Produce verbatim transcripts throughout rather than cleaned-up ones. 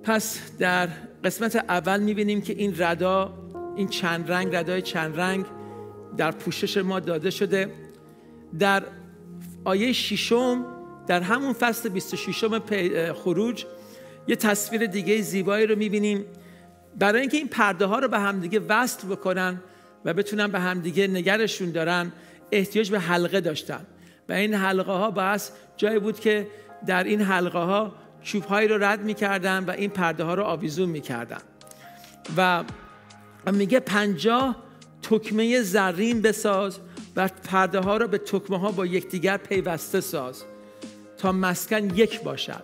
پس در قسمت اول می‌بینیم که این ردا، این چند رنگ، ردای چند رنگ در پوشش ما داده شده. در آیه ششم در همون فصل بیست و ششم خروج یه تصویر دیگه زیبایی رو می‌بینیم. برای اینکه این پرده ها رو به هم دیگه وصل بکنن و بتونن به هم دیگه نگرشون دارن، احتیاج به حلقه داشتن و این حلقه ها باعث جایی بود که در این حلقه ها چوب هایی رو رد میکردن و این پرده ها رو آویزون میکردن و میگه پنجاه تکمه زرین بساز و پرده ها رو به تکمه ها با یکدیگر پیوسته ساز تا مسکن یک باشد.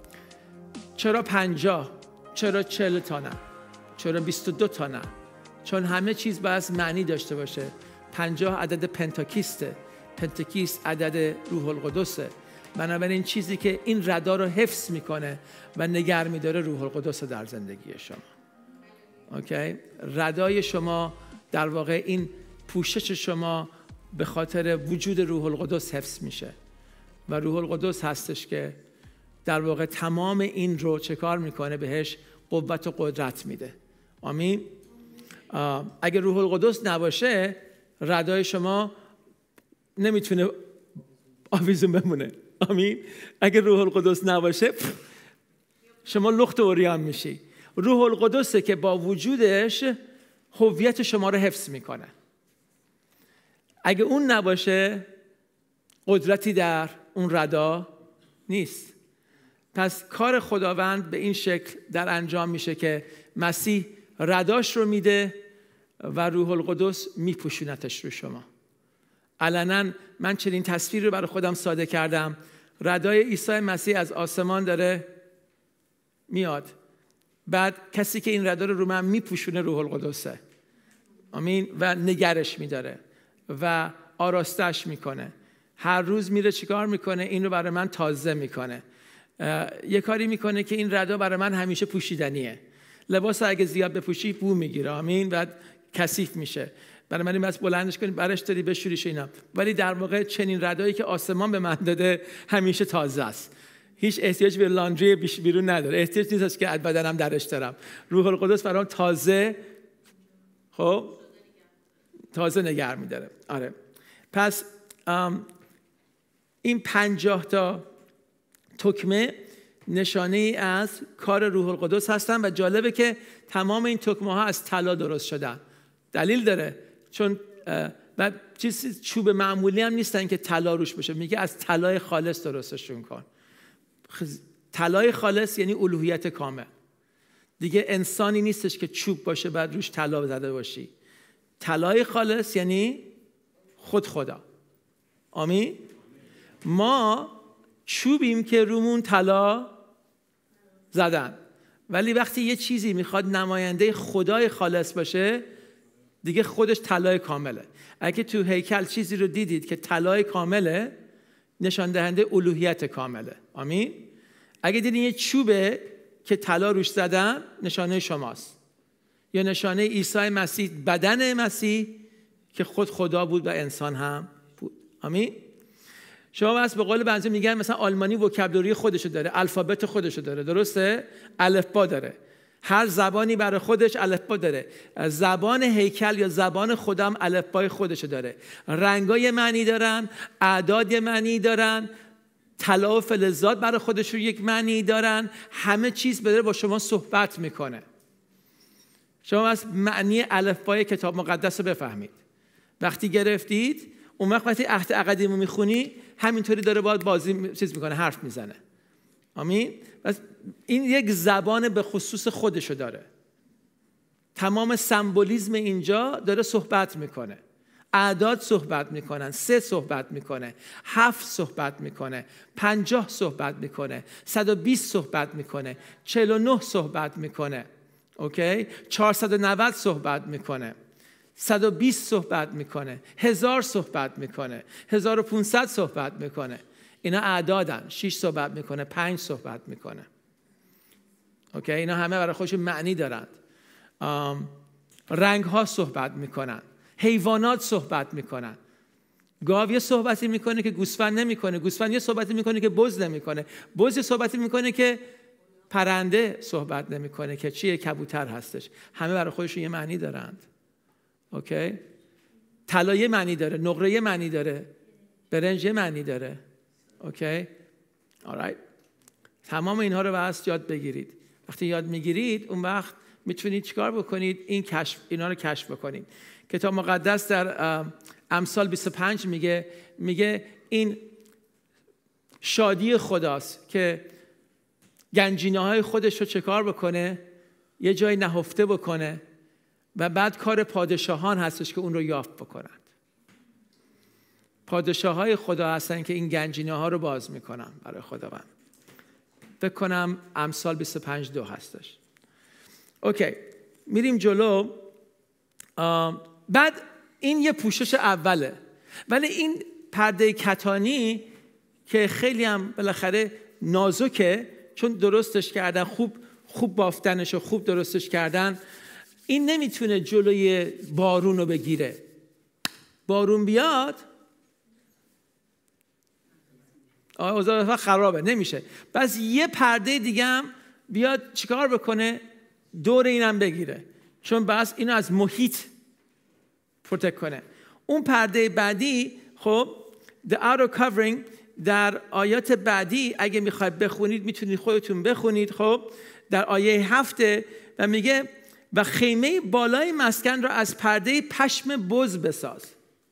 چرا پنجاه؟ چرا چهل تا نه؟ چرا بیست و دو تا نه؟ چون همه چیز باید معنی داشته باشه. پنجاه عدد پنتاکیسته، پنتاکیست عدد روح القدسه. بنابراین چیزی که این ردا رو حفظ میکنه و نگر میداره روح القدس در زندگی شما. اوکی؟ ردای شما در واقع این پوشش شما به خاطر وجود روح القدس حفظ میشه و روح القدس هستش که در واقع تمام این رو چه کار میکنه؟ بهش قوت و قدرت میده. آمین. اگه روح القدس نباشه ردای شما نمیتونه آویزون بمونه. آمین. اگه روح القدس نباشه شما لخت و عریان میشی. روح القدسه که با وجودش هویت شما رو حفظ میکنه. اگه اون نباشه قدرتی در اون ردا نیست. پس کار خداوند به این شکل در انجام میشه که مسیح رداش رو میده و روح القدس میپوشونتش رو شما. علنا من چنین تصویر رو برای خودم ساده کردم. ردای عیسی مسیح از آسمان داره میاد، بعد کسی که این ردا رو رو من میپوشونه روح القدسه. آمین. و نگرش میداره و آراستش میکنه. هر روز میره چیکار میکنه؟ این رو برای من تازه میکنه. یه کاری میکنه که این ردا برای من همیشه پوشیدنیه. لباس اگه زیاد بپوشی بو میگیره. آمین. بعد کثیف میشه. برای من این بس بلندش کنی برش داری بشوریش اینا. ولی در واقع چنین ردایی که آسمان به من داده همیشه تازه است. هیچ احتیاج به لاندری بیش بیرون نداره. احتیاج نیست که بدنم درش دارم. روح القدس برام تازه خب تازه نگه می‌داره. آره. پس این پنجاه تا تکمه نشانه ای از کار روح القدس هستن و جالبه که تمام این تکمه ها از طلا درست شدن. دلیل داره، چون و چیز چوب معمولی هم نیستن که طلا روش بشه. میگه از طلای خالص درستشون کن. طلای خالص یعنی الوهیت کامل. دیگه انسانی نیستش که چوب باشه بعد روش طلا زده باشی. طلای خالص یعنی خود خدا. آمین. ما چوبیم که رومون طلا زدن، ولی وقتی یه چیزی میخواد نماینده خدای خالص باشه دیگه خودش طلای کامله. اگه تو هیکل چیزی رو دیدید که طلای کامله، نشان دهنده الوهیت کامله. آمین. اگه دیدین یه چوبه که طلا روش زدن، نشانه شماست، یا نشانه عیسی مسیح، بدن مسیح که خود خدا بود و انسان هم بود. آمین. شما بس به قول بعضی میگن مثلا آلمانی وکابلری خودشو داره، الفابت خودشو داره، درسته؟ الفبا داره. هر زبانی برای خودش الفبا داره. زبان هیکل یا زبان خودم الفبای خودشو داره. رنگای معنی دارن، اعداد معنی دارن، طلا و فلزات برای خودشون یک معنی دارن. همه چیز بداره با شما صحبت میکنه. شما از معنی الفبای کتاب مقدس رو بفهمید. وقتی گرفتید اون وقت وقتی عهد عقدیمو میخونی همینطوری داره باید بازی چیز میکنه، حرف میزنه. آمین. بس این یک زبان به خصوص خودشو داره. تمام سمبولیزم اینجا داره صحبت میکنه. اعداد صحبت میکنن، سه صحبت میکنه، هفت صحبت میکنه، پنجاه صحبت میکنه، صد و بیست صحبت میکنه، چهل و نه صحبت میکنه. اوکی؟ چهارصد و نود صحبت میکنه، صد و بیست صحبت میکنه، هزار صحبت میکنه، هزار و پانصد صحبت میکنه. اینا اعدادن. شش صحبت میکنه، پنج صحبت میکنه. اوکی؟ اینا همه برای خودشون معنی دارند. رنگ ها صحبت میکنن، حیوانات صحبت میکنن. گاو یه صحبتی میکنه که گوسفند نمیکنه، گوسفند یه صحبتی میکنه که بز نمیکنه، بز یه صحبتی میکنه که پرنده صحبت نمیکنه که چیه؟ کبوتر هستش. همه برای خودشون یه معنی دارند. اوکی؟ طلا یه معنی داره، نقره یه معنی داره، برنج یه معنی داره. اوکی؟ alright. تمام اینها رو باید یاد بگیرید. وقتی یاد میگیرید اون وقت میتونید چیکار بکنید؟ این کشف اینا رو کشف بکنید. کتاب مقدس در امثال بیست و پنج میگه میگه این شادی خداست که گنجینه های خودش رو چیکار بکنه؟ یه جای نهفته بکنه و بعد کار پادشاهان هستش که اون رو یافت بکنند. پادشاه های خدا هستن که این گنجینه ها رو باز میکنن برای خداوند. فکر کنم امثال بیست و پنج دو هستش. اوکی، میریم جلو. بعد این یه پوشش اوله، ولی این پرده کتانی که خیلی هم بالاخره نازکه، چون درستش کردن، خوب خوب بافتنش و خوب درستش کردن، این نمیتونه جلوی بارون رو بگیره. بارون بیاد اوضاع خرابه، نمیشه. بس یه پرده دیگه هم بیاد چیکار بکنه؟ دور اینم بگیره، چون بس اینو از محیط پروتکت کنه. اون پرده بعدی، خب the outer covering، در آیات بعدی اگه میخواید بخونید میتونید خودتون بخونید. خب در آیه هفته و میگه و خیمه بالای مسکن را از پرده پشم بز بساز.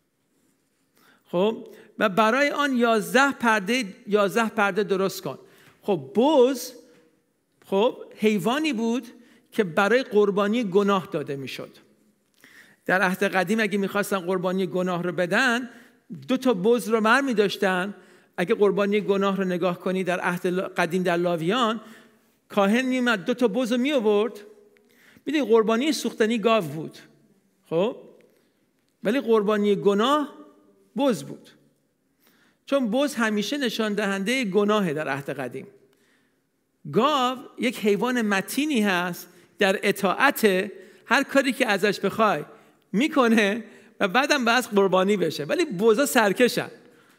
خب و برای آن یازده پرده یازده پرده درست کن. خب بز خب حیوانی بود که برای قربانی گناه داده میشد. در عهد قدیم اگه میخواستن قربانی گناه رو بدن، دو تا بز رو برمی داشتن. اگه قربانی گناه رو نگاه کنی در عهد قدیم در لاویان، کاهن میومد دو تا بز رو می آورد. میدونی قربانی سوختنی گاو بود، خب ولی قربانی گناه بز بود، چون بز همیشه نشان دهنده گناه در عهد قدیم. گاو یک حیوان متینی هست، در اطاعت هر کاری که ازش بخوای میکنه و بعدم باز قربانی بشه. ولی بزا سرکشن،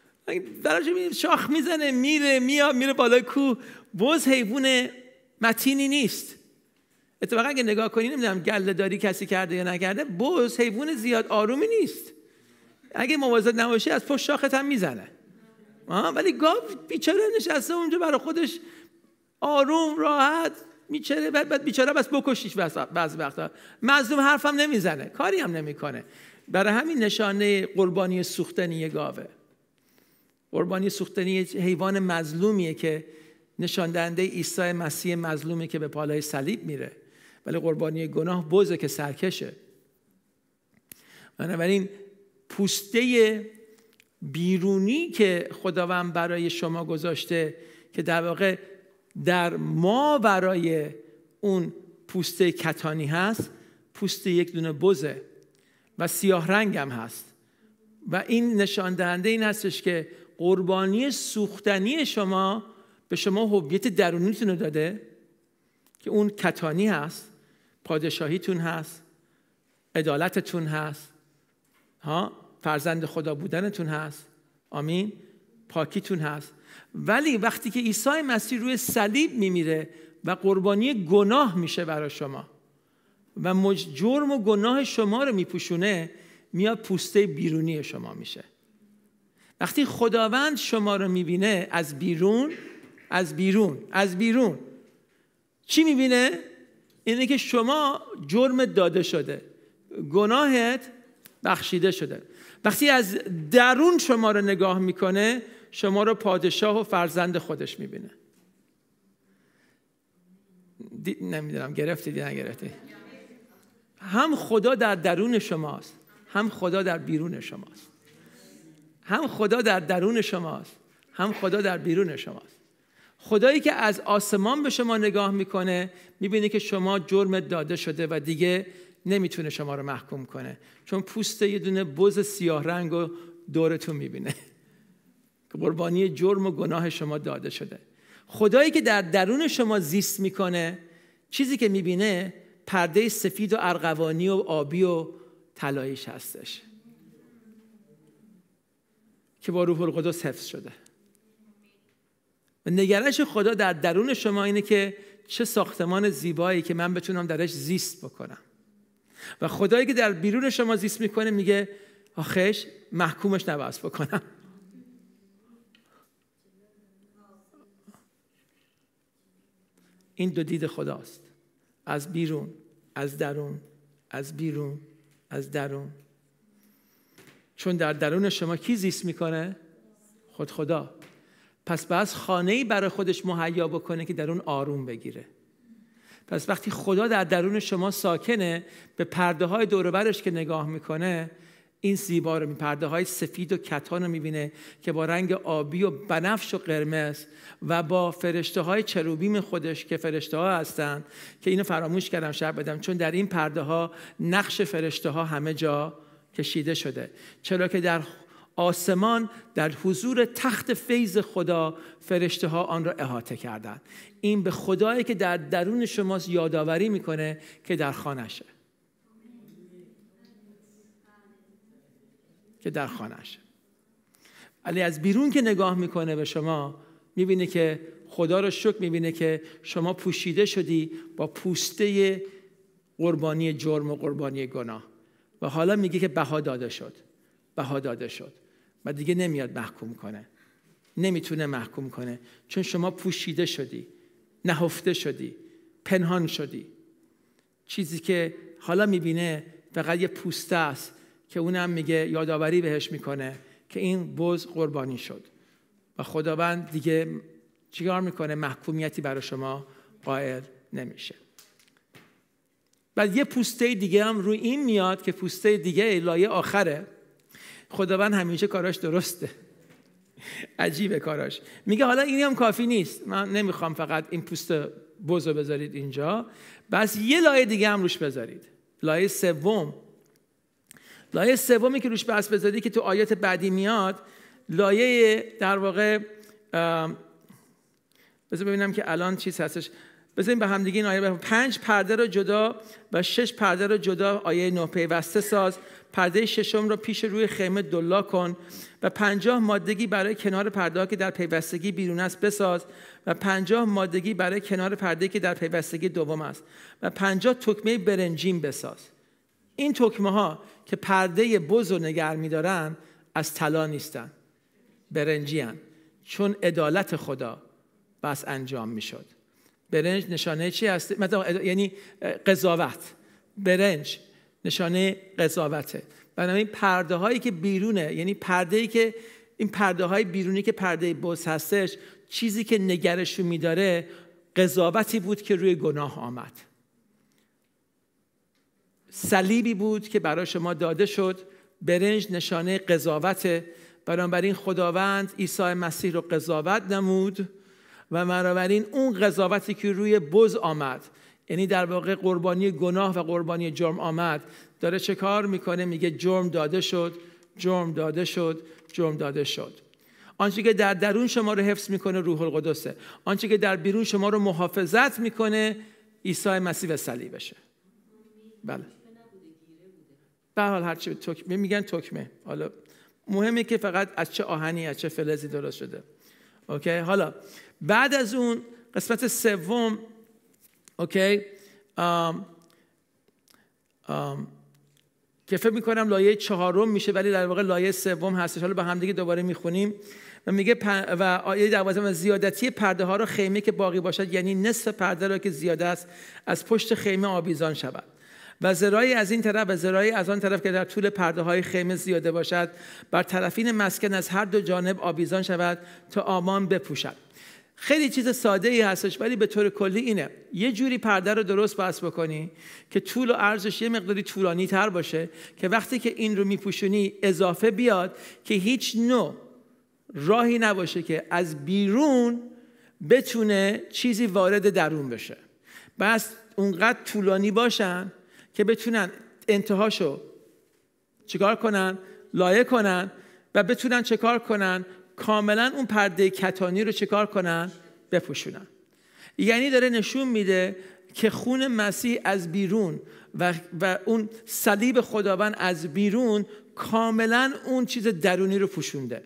درش شاخ میزنه میره میاد میره بالای کوه. بز حیوان متینی نیست. اتفاقا اگه نگاه کنی، نمیدونم گله داری کسی کرده یا نکرده، بز حیوان زیاد آرومی نیست. اگه مواظب نباشی از پشت شاخت هم میزنه. ولی گاو بیچاره نشسته اونجا برای خودش آروم راحت میچره، بعد بعد بیچاره بس بکشیش بعضی وقتا. مظلوم حرفم نمیزنه، کاری هم نمیکنه. برای همین نشانه قربانی سوختنی گاوه. قربانی سوختنی حیوان مظلومیه که نشان دهنده عیسی مسیح مظلومی که به پالای صلیب میره. ولی قربانی گناه بزه که سرکشه. بنابراین پوسته بیرونی که خداوند برای شما گذاشته که در واقع در ما برای اون پوسته کتانی هست، پوسته یک دونه بزه و سیاه رنگ هم هست و این نشان دهنده این هستش که قربانی سوختنی شما به شما هویت درونیتون رو داده که اون کتانی هست، پادشاهیتون هست، عدالتتون هست، ها فرزند خدا بودنتون هست، آمین، پاکیتون هست. ولی وقتی که عیسی مسیح روی صلیب میمیره و قربانی گناه میشه برای شما و جرم و گناه شما رو میپوشونه، میاد پوسته بیرونی شما میشه. وقتی خداوند شما رو میبینه از بیرون از بیرون از بیرون چی میبینه؟ اینه که شما جرم داده شده، گناهت بخشیده شده. وقتی از درون شما رو نگاه میکنه، شما رو پادشاه و فرزند خودش میبینه. دی... نمیدونم گرفتید یا نگرفتید؟ هم خدا در درون شماست، هم خدا در بیرون شماست. هم خدا در درون شماست، هم خدا در بیرون شماست. خدایی که از آسمان به شما نگاه میکنه، میبینه که شما جرم داده شده و دیگه نمیتونه شما رو محکوم کنه، چون پوست یه دونه بز سیاه رنگ و دورتون میبینه که قربانی جرم و گناه شما داده شده. خدایی که در درون شما زیست میکنه، چیزی که میبینه پرده سفید و ارغوانی و آبی و طلاییش هستش که با روح القدس حفظ شده. و نگرش خدا در درون شما اینه که چه ساختمان زیبایی که من بتونم درش زیست بکنم. و خدایی که در بیرون شما زیست میکنه میگه آخش محکومش نباید بکنم. این دو دید خداست، از بیرون، از درون، از بیرون، از درون. چون در درون شما کی زیست میکنه؟ خود خدا. پس باید خانه‌ای برای خودش مهیا بکنه که در اون آروم بگیره. پس وقتی خدا در درون شما ساکنه، به پرده های دور و برش که نگاه میکنه این زیبا رو، پرده های سفید و کتان رو میبینه که با رنگ آبی و بنفش و قرمز و با فرشته های چروبیم خودش که فرشته ها هستن، که اینو فراموش کردم شب بدم، چون در این پرده ها نقش فرشته ها همه جا کشیده شده. چرا که در آسمان در حضور تخت فیض خدا فرشته ها آن را احاطه کردند. این به خدایی که در درون شما یادآوری میکنه که در خانه‌شه، که در خانه‌شه. ولی از بیرون که نگاه میکنه به شما میبینه که خدا رو شکر میبینه که شما پوشیده شدی با پوسته قربانی جرم و قربانی گناه و حالا میگه که بها داده شد، بها داده شد و دیگه نمیاد محکوم کنه، نمیتونه محکوم کنه، چون شما پوشیده شدی، نهفته شدی، پنهان شدی. چیزی که حالا میبینه فقط یه پوسته است که اونم میگه یادآوری بهش میکنه که این بز قربانی شد و خداوند دیگه چیکار میکنه؟ محکومیتی برای شما قائل نمیشه. بعد یه پوسته دیگه هم روی این میاد که پوسته دیگه لایه آخره. خداوند همیشه کاراش درسته، عجیبه کاراش. میگه حالا اینی هم کافی نیست، من نمیخوام فقط این پوست بز رو بذارید اینجا، بس یه لایه دیگه هم روش بذارید. لایه سوم، لایه سومی که روش بس بذارید که تو آیات بعدی میاد، لایه در واقع بذار ببینم که الان چیز هستش. بذاریم به هم دیگه این آیه، پنج پرده رو جدا و شش پرده رو جدا آیه نه پیوسته ساز. پرده ششم رو پیش روی خیمه دلا کن و پنجاه مادگی برای کنار پرده که در پیوستگی بیرون است بساز و پنجاه مادگی برای کنار پرده که در پیوستگی دوم است و پنجاه تکمه برنجین بساز. این تکمه ها که پرده بز رو نگه می‌دارن از طلا نیستن، برنجی هن، چون عدالت خدا بس انجام میشد. برنج نشانه چی هست؟ مثلا یعنی قضاوت. برنج نشانه قضاوته. بنابراین پرده هایی که بیرونه، یعنی پرده ای که این پرده های بیرونی که پرده بز هستش، چیزی که نگرشو میداره قضاوتی بود که روی گناه آمد، صلیبی بود که برای شما داده شد. برنج نشانه قضاوته. بنابراین خداوند عیسی مسیح رو قضاوت نمود و بنابراین اون قضاوتی که روی بز آمد، یعنی در واقع قربانی گناه و قربانی جرم آمد، داره چه کار میکنه؟ میگه جرم داده شد، جرم داده شد، جرم داده شد. آنچه که در درون شما رو حفظ میکنه روح القدسه. آنچه که در بیرون شما رو محافظت میکنه عیسی مسیح و صلیبشه. بله. به حال هر چی تکمه میگن تکمه. حالا مهمه که فقط از چه آهنی، از چه فلزی درست شده. اوکی؟ حالا بعد از اون قسمت سوم، اوکی، ام ام که فکر میکنم لایه چهارم میشه ولی در واقع لایه سوم هستش. حالا با هم دیگه دوباره میخونیم و میگه و آیه دوازده و زیادتی پرده ها را خیمه که باقی باشد، یعنی نصف پرده را که زیاده است، از پشت خیمه آویزان شود و ذرایی از این طرف و ذرایی از آن طرف که در طول پرده های خیمه زیاده باشد بر طرفین مسکن از هر دو جانب آویزان شود تا آمان بپوشد. خیلی چیز ساده ای هستش ولی به طور کلی اینه: یه جوری پرده رو درست بس بکنی که طول و عرضش یه مقداری طولانی تر باشه که وقتی که این رو میپوشونی اضافه بیاد که هیچ نوع راهی نباشه که از بیرون بتونه چیزی وارد درون بشه. بس اونقدر طولانی باشن که بتونن انتهاشو چیکار کنن؟ لایه کنن و بتونن چیکار کنن؟ کاملا اون پرده کتانی رو چیکار کنن؟ بپوشونن. یعنی داره نشون میده که خون مسیح از بیرون و, و اون صلیب خداوند از بیرون کاملا اون چیز درونی رو پوشونده.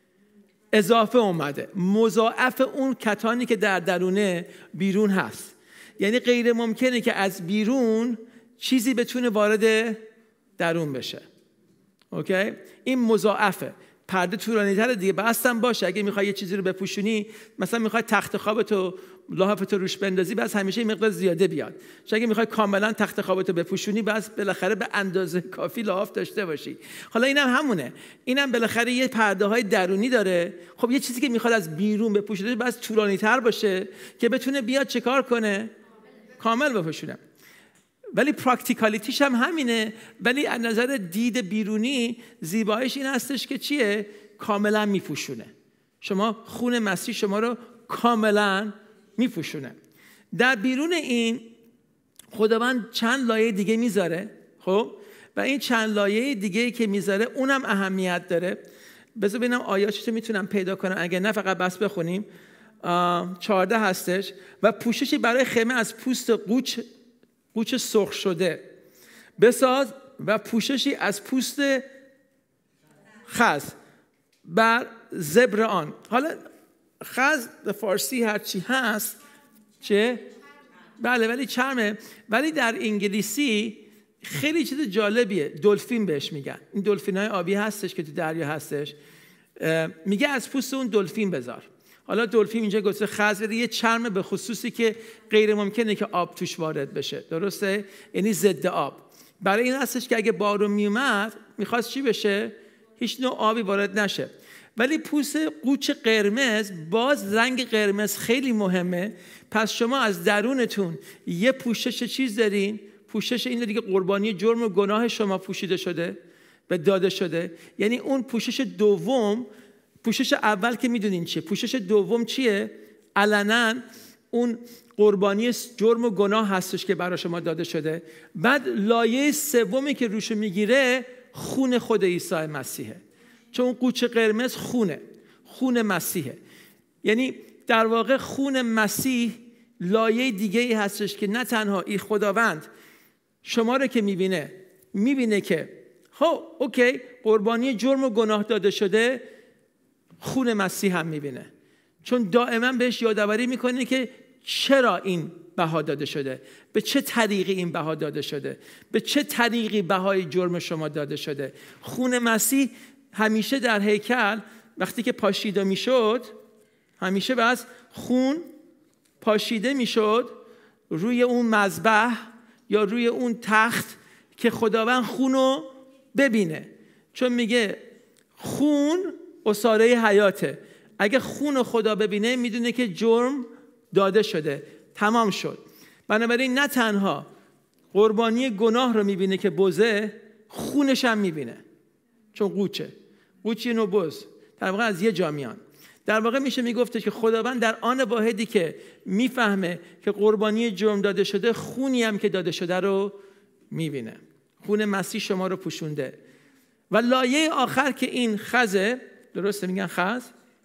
اضافه اومده، مضاعف اون کتانی که در درونه بیرون هست. یعنی غیر ممکنه که از بیرون چیزی بتونه وارد درون بشه. اوکی؟ این مضاعفه. پرده طولانی تره دیگه، بستم باشه. اگه میخوای یه چیزی رو بپوشونی، مثلا میخوای تخت خوابتو لحافتو روش بندازی، بس همیشه این مقدار زیاده بیاد. چون اگه میخوای کاملا تخت خوابتو بپوشونی، بس بالاخره به اندازه کافی لحاف داشته باشی. حالا اینم هم همونه. اینم بالاخره یه پرده های درونی داره. خب یه چیزی که میخواد از بیرون بپوشونه، بس طولانی تر باشه که بتونه بیاد چه کار کنه؟ کامل بپوشونه. ولی پراکتیکالیتیش هم همینه. ولی از نظر دید بیرونی زیباییش این هستش که چیه؟ کاملا میپوشونه. شما خون مسیح شما رو کاملا میپوشونه. در بیرون این خداوند چند لایه دیگه میذاره. خب و این چند لایه دیگه که میذاره اونم اهمیت داره. بذار ببینم آیاتش رو میتونم پیدا کنم، اگه نه فقط بس بخونیم. چهارده هستش و پوششی برای خیمه از پوست قوچ قوچ سرخ شده بساز و پوششی از پوست خز بر زبر آن. حالا خز به فارسی هرچی هست چه؟ بله ولی چرمه. ولی در انگلیسی خیلی چیز جالبیه، دلفین بهش میگن. این دلفین های آبی هستش که تو دریا هستش، میگه از پوست اون دلفین بذار. حالا دلفین اینجا گفته خز، یه چرم به خصوصی که غیر ممکنه که آب توش وارد بشه. درسته؟ یعنی ضد آب. برای این هستش که اگه بارون میومد میخواست چی بشه؟ هیچ نوع آبی وارد نشه. ولی پوست قوچ قرمز، باز رنگ قرمز خیلی مهمه. پس شما از درونتون یه پوشش چیز دارین. پوشش این دیگه قربانی جرم و گناه شما پوشیده شده به داده شده. یعنی اون پوشش دوم، پوشش اول که میدونین چیه، پوشش دوم چیه؟ علنا اون قربانی جرم و گناه هستش که برای شما داده شده. بعد لایه سومی که روش میگیره خون خود عیسی مسیحه. چون اون قوچ قرمز خونه، خون مسیحه. یعنی در واقع خون مسیح لایه دیگه ای هستش که نه تنها این خداوند شما رو که میبینه، میبینه که خب اوکی قربانی جرم و گناه داده شده، خون مسیح هم میبینه. چون دائما بهش یادآوری میکنه که چرا این بها داده شده، به چه طریقی این بها داده شده، به چه طریقی بهای جرم شما داده شده. خون مسیح همیشه در هیکل وقتی که پاشیده میشد، همیشه بس خون پاشیده میشد روی اون مذبح یا روی اون تخت که خداوند خونو ببینه. چون میگه خون اساره حیاته. اگه خون خدا ببینه میدونه که جرم داده شده، تمام شد. بنابراین نه تنها قربانی گناه رو میبینه که بزه، خونش هم میبینه. چون قوچه قوچی نو بز در واقع از یه جا میان. در واقع میشه میگفته که خداوند در آن واحدی که میفهمه که قربانی جرم داده شده، خونی هم که داده شده رو میبینه. خون مسیح شما رو پوشونده. و لایه آخر که این خزه، درسته میگن خز؟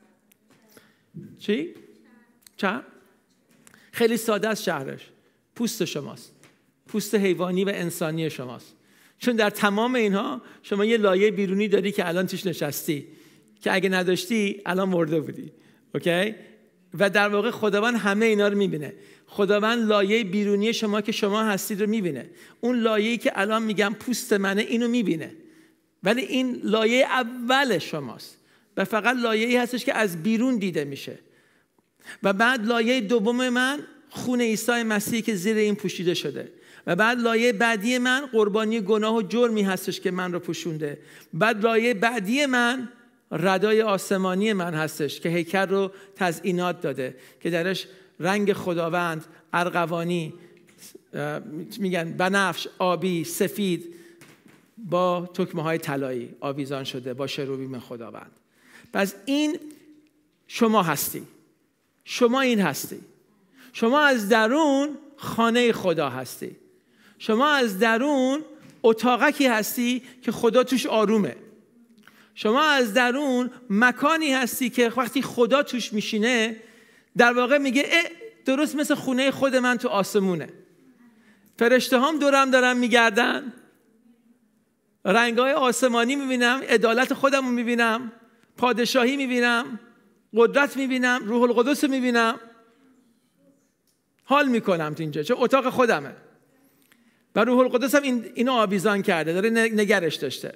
چی؟ چرم؟ خیلی ساده است شهرش. پوست شماست. پوست حیوانی و انسانی شماست. چون در تمام اینها شما یه لایه بیرونی داری که الان توش نشستی، که اگه نداشتی الان مرده بودی. اوکی؟ و در واقع خداوند همه اینا رو میبینه. خداوند لایه بیرونی شما که شما هستید رو میبینه. اون لایه‌ای که الان میگم پوست منه، اینو میبینه. ولی این لایه اول شماست و فقط لایه‌ای هستش که از بیرون دیده میشه. و بعد لایه دوم من خون عیسی مسیحی که زیر این پوشیده شده. و بعد لایه بعدی من قربانی گناه و جرمی هستش که من رو پوشونده. بعد لایه بعدی من ردای آسمانی من هستش که هیکل رو تزیینات داده، که درش رنگ خداوند ارغوانی، میگن بنفش، آبی، سفید با تکمه های طلایی آویزان شده با شروبیم خداوند. پس این شما هستی. شما این هستی. شما از درون خانه خدا هستی. شما از درون اتاقکی هستی که خدا توش آرومه. شما از درون مکانی هستی که وقتی خدا توش میشینه در واقع میگه درست مثل خونه خود من تو آسمونه. فرشته هم دورم دارن میگردن، رنگای آسمانی میبینم، عدالت خودم رو میبینم، پادشاهی میبینم، قدرت میبینم، روح القدس میبینم. حال میکنم تو اینجا، چون اتاق خودمه. و روح القدس هم این اینو آویزان کرده، داره نگرش داشته.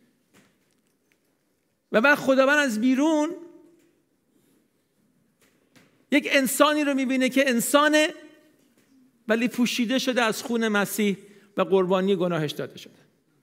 و بعد خداوند از بیرون یک انسانی رو میبینه که انسانه ولی پوشیده شده از خون مسیح و قربانی گناهش داده شده.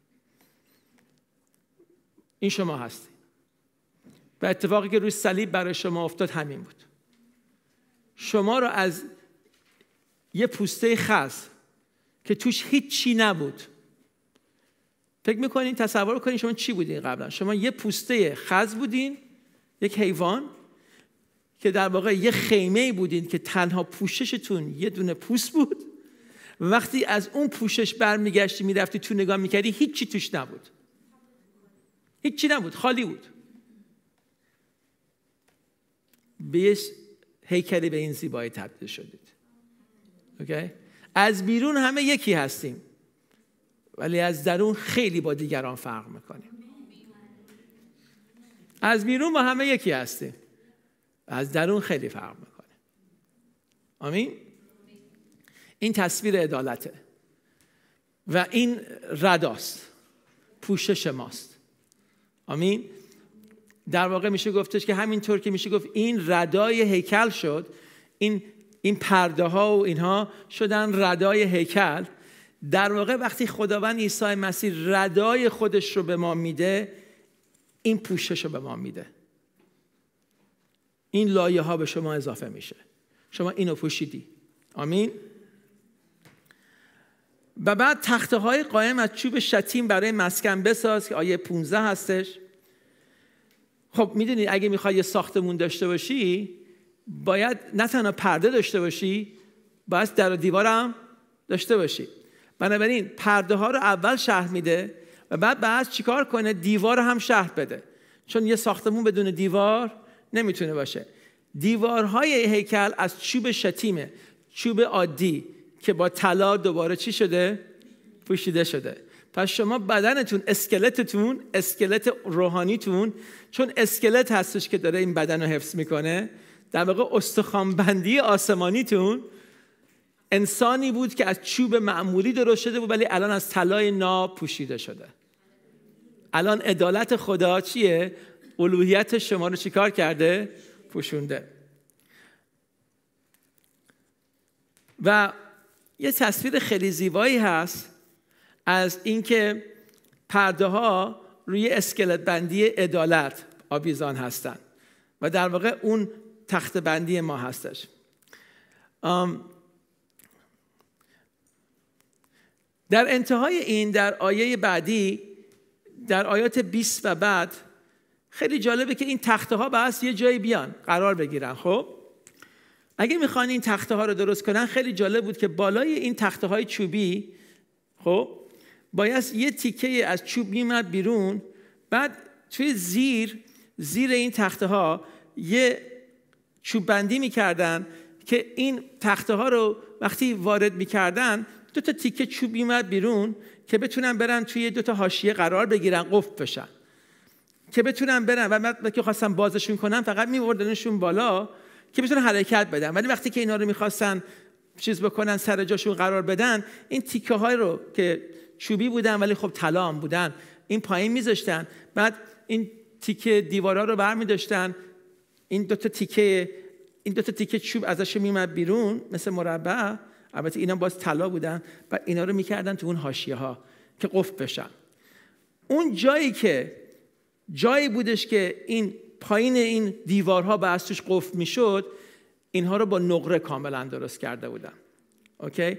این شما هستی. و اتفاقی که روی صلیب برای شما افتاد همین بود. شما رو از یه پوسته خز که توش هیچ چی نبود. فکر میکنین، تصور کنین شما چی بودین قبلا؟ شما یه پوسته خز بودین، یک حیوان که در واقع یه خیمه بودین که تنها پوششتون یه دونه پوست بود. وقتی از اون پوشش برمیگشتی میرفتی تو نگاه میکردی هیچ چی توش نبود. هیچ چی نبود، خالی بود. به یه هیکلی به این زیبایی تبدیل شدید. اوکی؟ از بیرون همه یکی هستیم ولی از درون خیلی با دیگران فرق میکنیم. از بیرون با همه یکی هستیم، از درون خیلی فرق میکنه. آمین؟ این تصویر عدالته و این رداست، پوشش ماست. آمین؟ در واقع میشه گفتش که همینطور که میشه گفت این ردای هیکل شد، این این پرده ها و اینها شدن ردای هیکل. در واقع وقتی خداوند عیسی مسیح ردای خودش رو به ما میده، این پوشش رو به ما میده. این لایه ها به شما اضافه میشه. شما اینو پوشیدی. آمین. و بعد تخته های قائم از چوب شتیم برای مسکن بساز که آیه پانزده هستش. خب میدونید اگه میخوای یه ساختمون داشته باشی، باید نه تنها پرده داشته باشی، باید در و دیوار هم داشته باشی. بنابراین پرده ها رو اول شرح میده و بعد بعد چیکار کنه؟ دیوار هم شرح بده. چون یه ساختمون بدون دیوار نمیتونه باشه. دیوارهای هیکل از چوب شتیمه، چوب عادی که با طلا دوباره چی شده؟ پوشیده شده. پس شما بدنتون، اسکلتتون، اسکلت روحانیتون، چون اسکلت هستش که داره این بدن رو حفظ میکنه، در واقع استخوانبندی آسمانیتون انسانی بود که از چوب معمولی درست شده بود ولی الان از طلای ناب پوشیده شده. الان عدالت خدا چیه؟ الوهیت شما رو چیکار کرده؟ پوشونده. و یه تصویر خیلی زیبایی هست از اینکه پرده ها روی اسکلت بندی عدالت آویزان هستن و در واقع اون تخته بندی ما هستش. در انتهای این، در آیه بعدی، در آیات بیست و بعد، خیلی جالبه که این تخته ها باید یه جایی بیان قرار بگیرن. خب اگه میخوان این تخته ها رو درست کنن، خیلی جالب بود که بالای این تخته های چوبی خب باید یه تیکه از چوب میمد بیرون، بعد توی زیر زیر این تخته ها یه چوب بندی میکردن که این تخته ها رو وقتی وارد میکردن دو تا تیکه چوب میمد بیرون که بتونن برن توی دو تا حاشیه قرار بگیرن، قفل بشن، که بتونن برن و بعد که خواستن بازشون کنن فقط میوردنشون بالا که بتونن حرکت بدن. ولی وقتی که اینا رو میخواستن چیز بکنن، سر جاشون قرار بدن، این تیکه های رو که چوبی بودن ولی خب طلا هم بودن، این پایین میذاشتن، بعد این تیکه دیوارا رو برمی‌داشتن، این دو تا تیکه این دو تا تیکه چوب ازش میومد بیرون مثل مربع، البته اینا باز طلا بودن، و اینا رو میکردن تو اون حاشیه ها که قفل بشن. اون جایی که جایی بودش که این پایین این دیوارها باعث توش قفل میشد، اینها رو با نقره کاملا درست کرده بودن. اوکی؟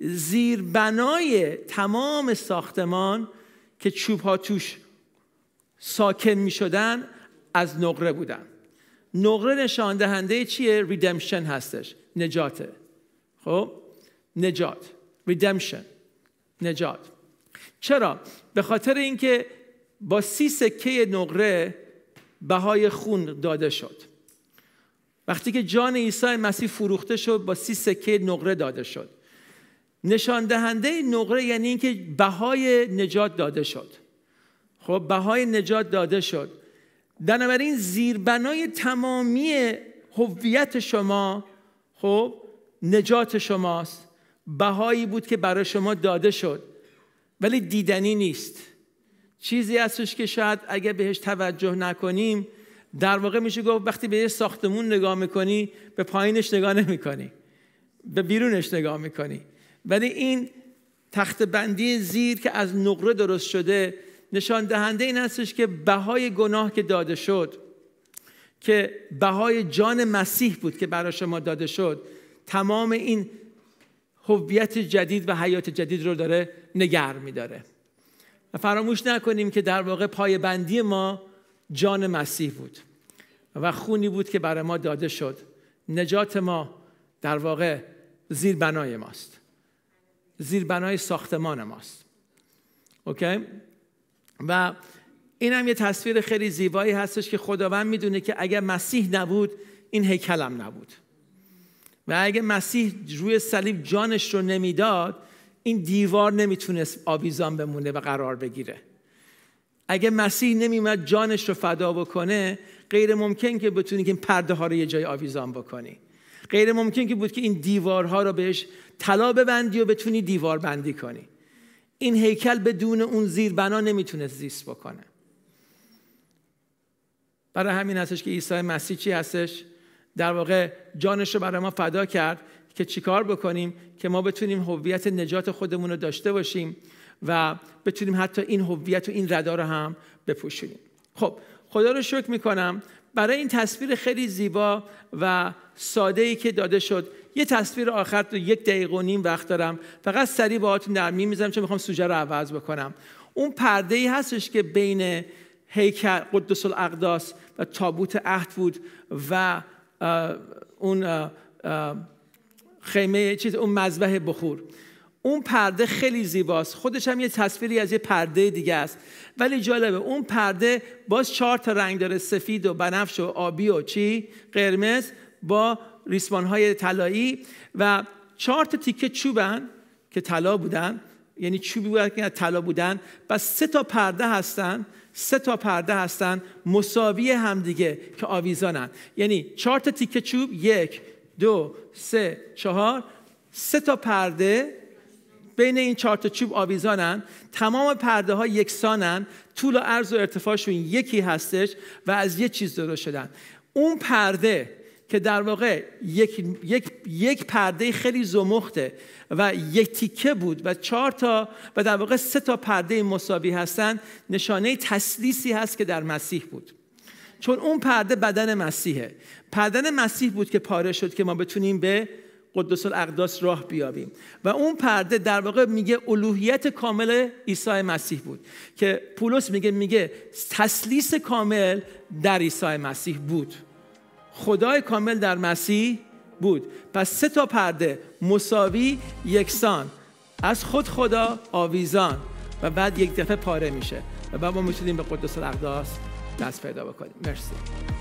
زیربنای تمام ساختمان که چوب ها توش ساکن میشدن از نقره بودن. نقره نشان دهنده چیه؟ ریدمشن هستش، نجاته. خب نجات، ریدمشن، نجات. چرا؟ به خاطر اینکه با سی سکه نقره بهای خون داده شد. وقتی که جان عیسی مسیح فروخته شد، با سی سکه نقره داده شد. نشان دهنده نقره یعنی اینکه بهای نجات داده شد. خب بهای نجات داده شد. بنابراین زیربنای تمامی هویت شما خب نجات شماست، بهایی بود که برای شما داده شد، ولی دیدنی نیست. چیزی هستش که شاید اگه بهش توجه نکنیم، در واقع میشه گفت وقتی به یه ساختمون نگاه میکنی به پایینش نگاه نمیکنی، به بیرونش نگاه میکنی. ولی این تخت بندی زیر که از نقره درست شده نشان دهنده این هستش که بهای گناه که داده شد، که بهای جان مسیح بود که برای شما داده شد، تمام این هویت جدید و حیات جدید رو داره نگه می‌داره. و فراموش نکنیم که در واقع پایه‌بندی ما جان مسیح بود و خونی بود که برای ما داده شد. نجات ما در واقع زیربنای ماست، زیربنای ساختمان ماست. اوکی؟ و این هم یه تصویر خیلی زیبایی هستش که خداوند میدونه که اگر مسیح نبود این هیکل هم نبود، و اگه مسیح روی صلیب جانش رو نمیداد این دیوار نمیتونست آویزان بمونه و قرار بگیره. اگه مسیح نمیومد جانش رو فدا بکنه غیر ممکن که بتونی که این پرده ها رو یه جای آویزان بکنی، غیر ممکن که بود که این دیوارها رو بهش طلا ببندی و بتونی دیوار بندی کنی. این هیکل بدون اون زیربنا نمیتونست زیست بکنه. برای همین هستش که عیسی مسیح چی هستش؟ در واقع جانش رو برای ما فدا کرد که چیکار بکنیم؟ که ما بتونیم هویت نجات خودمون رو داشته باشیم و بتونیم حتی این هویت و این ردا رو هم بپوشونیم. خب خدا رو شکر میکنم برای این تصویر خیلی زیبا و ساده‌ای که داده شد. یه تصویر آخر تو یک دقیقه و نیم وقت دارم، فقط سریع باهاتون در میون میذارم چون میخوام سوژه رو عوض بکنم. اون پرده‌ای هستش که بین هیکل قدس الاقداس و تابوت عهد بود و اون خیمه چیز، اون مذبح بخور. اون پرده خیلی زیباست، خودش هم یه تصویری از یه پرده دیگه است، ولی جالبه اون پرده باز چهار تا رنگ داره، سفید و بنفش و آبی و چی قرمز با ریسمان‌های طلایی و چهار تا تیکه چوبن که طلا بودن، یعنی چوبی بودن که طلا بودن. بس سه تا پرده هستن، سه تا پرده هستن مساوی همدیگه که آویزانن. یعنی چهار تا تیکه چوب، یک دو سه چهار، سه تا پرده بین این چهار تا چوب آویزانن. تمام پرده ها یکسانن، طول و عرض و ارتفاعشون یکی هستش و از یک چیز درست شدن. اون پرده که در واقع یک, یک, یک پرده خیلی زمخته و یک تیکه بود و چهار تا و در واقع سه تا پرده مساوی هستن، نشانه تثلیثی هست که در مسیح بود. چون اون پرده بدن مسیحه، بدن مسیح بود که پاره شد که ما بتونیم به قدس الاقداس راه بیابیم. و اون پرده در واقع میگه الوهیت کامل عیسی مسیح بود که پولس میگه میگه تثلیث کامل در عیسی مسیح بود، خدای کامل در مسیح بود. پس سه تا پرده مساوی، یکسان، از خود خدا آویزان و بعد یک دفعه پاره میشه و بعد ما میتونیم به قدس الاقداس دست پیدا بکنیم. مرسی.